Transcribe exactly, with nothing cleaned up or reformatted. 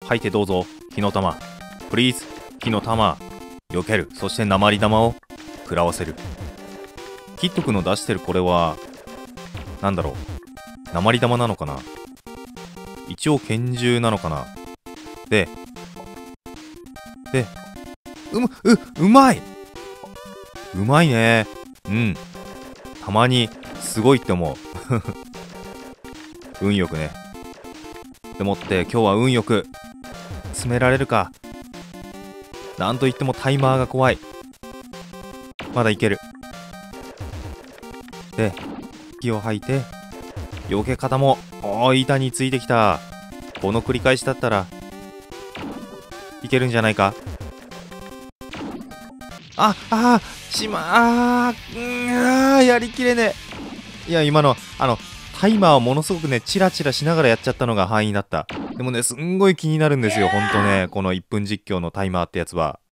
吐いてどうぞ。火の玉。プリーズ。火の玉。避ける。そして鉛玉を食らわせる。キット君の出してるこれは、なんだろう。鉛玉なのかな。一応拳銃なのかな。で、で、うむ、う、うまいうまいね。うん。たまに、すごいって思う。運よくね。でもって今日は運よく詰められるか。なんといってもタイマーが怖い。まだいける。で、息を吐いて、避け方も、おー、板についてきた。この繰り返しだったら、いけるんじゃないか。あ、あー、しまあー、うーん、あー、やりきれねえ。いや、今の、あの、タイマーをものすごくね、チラチラしながらやっちゃったのが範囲だった。でもね、すんごい気になるんですよ、ほんとね。このいっぷん実況のタイマーってやつは。